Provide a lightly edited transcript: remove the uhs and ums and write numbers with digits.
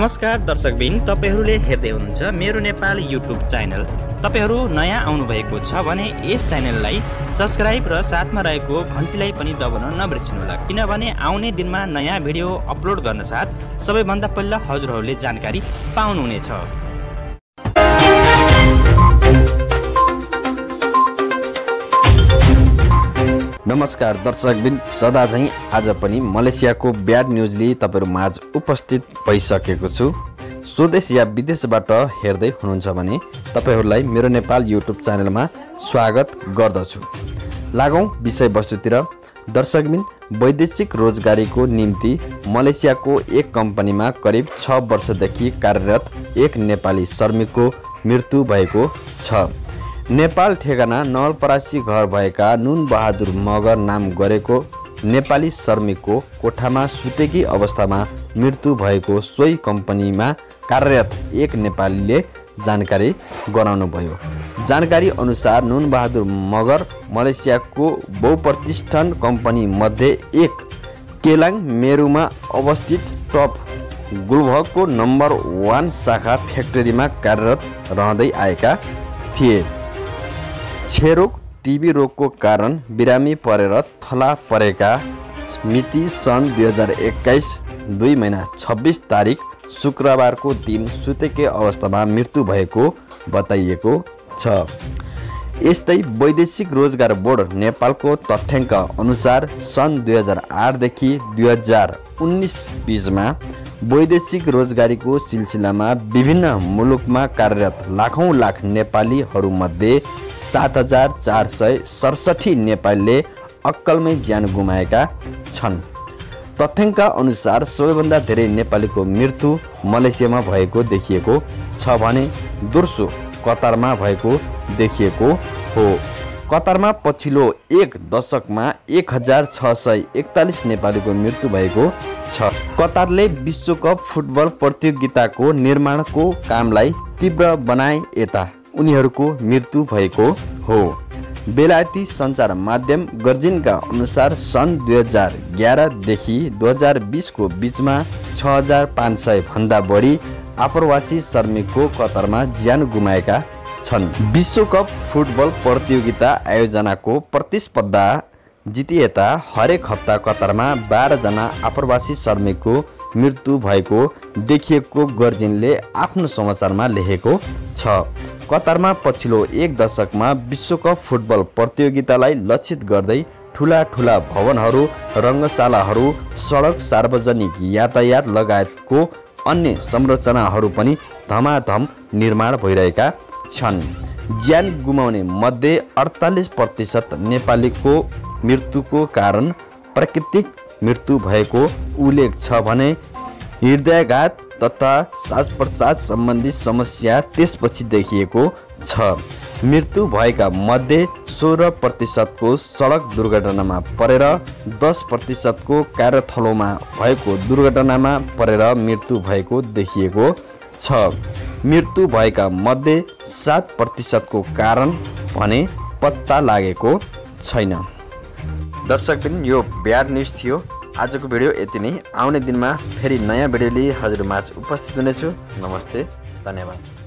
नमस्कार दर्शकबिन, तपाईहरुले हेर्दै हुनुहुन्छ मेरो नेपाल युट्युब च्यानल। तपाईहरु नयाँ आउनु भएको छ भने यस च्यानललाई सब्स्क्राइब र साथमा रहेको घण्टीलाई पनि दबाउन नबिर्सनुहोला, किनभने आउने दिनमा नयाँ भिडियो अपलोड गर्न साथ सबैभन्दा पहिला हजुरहरूले जानकारी पाउनुहुनेछ। नमस्कार दर्शकबिन, सदा झैं आज पनि मलेसियाको ब्याड न्युज लिई तपाईहरु माझ उपस्थित भइसकेको छु। स्वदेश या विदेशबाट हेर्दै हुनुहुन्छ भने तपाईहरुलाई मेरो नेपाल युट्युब च्यानलमा स्वागत गर्दछु। लागौं विषयवस्तुतिर। दर्शकबिन, वैदेशिक रोजगारीको निम्ति मलेसियाको एक कम्पनीमा करिब 6 वर्षदेखि कार्यरत एक नेपाली श्रमिकको मृत्यु भएको छ। नेपाल ठेगाना नवलपरासी घर भएका नुन बहादुर मगर नाम गरेको नेपाली श्रमिकको कोठामा सुतेकी अवस्थामा मृत्यु भएको सोही कम्पनीमा कार्यरत एक नेपालीले जानकारी गराउनुभयो। जानकारी अनुसार नुन बहादुर मगर मलेसियाको बहुप्रतिष्ठान कम्पनी मध्ये एक केलाङ मेरुमा अवस्थित टप गुल्भको नम्बर 1 शाखा फ्याक्ट्रीमा कार्यरत रहँदै आएका थिए। क्षयरोग टिबी रोगको कारण बिरामी परेर थला परेका मिति सन् 2021 2 महिना 26 तारिक शुक्रबारको दिन सुतेकै अवस्थामा मृत्यु भएको बताइएको छ। यस्तै वैदेशिक रोजगार बोर्ड नेपालको तथ्याङ्क अनुसार सन् 2008 देखि 2019 बीचमा वैदेशिक रोजगारीको सिलसिलामा विभिन्न मुलुकमा कार्यरत लाख नेपालीहरूमध्ये 7467 नेपालीले अक्कलमै ज्यान गुमाएका छन्। तथ्याङ्क अनुसार सबैभन्दा धेरै नेपालीको मृत्यु मलेसियामा भएको देखिएको छ भने दोस्रो कतारमा भएको देखिएको हो। कतारमा पछिल्लो एक दशकमा 1641 नेपालीको मृत्यु भएको छ। कतारले विश्वकप फुटबल प्रतियोगिताको निर्माणको कामलाई तीव्र बनाए यता उनीहरूको मृत्यु भएको हो। बेलायती सञ्चार माध्यम गर्जिनका अनुसार सन् 2011 देखि 2020 को बीचमा 6500 भन्दा बढी आप्रवासी श्रमिकको कतारमा ज्यान गुमाएका छन्। विश्वकप फुटबल प्रतियोगिता आयोजनाको प्रतिस्पर्धा जितिएता हरेक हप्ता कतारमा 12 जना आप्रवासी श्रमिकको मृत्यु भएको देखिएको गर्जिनले आफ्नो समाचारमा लेखेको छ। कतारमा पछिल्लो एक दशकमा विश्वकप फुटबल प्रतियोगितालाई लक्षित गर्दै ठुला भवनहरू, रङ्गशालाहरू, सडक, सार्वजनिक यातायात लगायतको अन्य संरचनाहरू पनि धमाधम निर्माण भइरहेका छन्। ज्यान गुमाउने मध्ये 48% नेपालीको मृत्युको कारण प्राकृतिक मृत्यु भएको उल्लेख छ भने हृदयाघात तथा श्वास प्रश्वास सम्बन्धी समस्या त्यसपछि देखिएको छ। मृत्यु भएका मध्ये 16% को सडक दुर्घटनामा परेर 10% को कार्यस्थलमा भएको दुर्घटनामा परेर मृत्यु भएको देखिएको छ। मृत्यु भएका मध्ये 7% को कारण भने पत्ता लागेको छैन। दर्शकबिन, यो ब्याड न्युज थियो। आजको भिडियो यति नै। आउने दिनमा फेरि नयाँ भिडियो लिई हजुरमाझ उपस्थित हुनेछु। नमस्ते, धन्यवाद।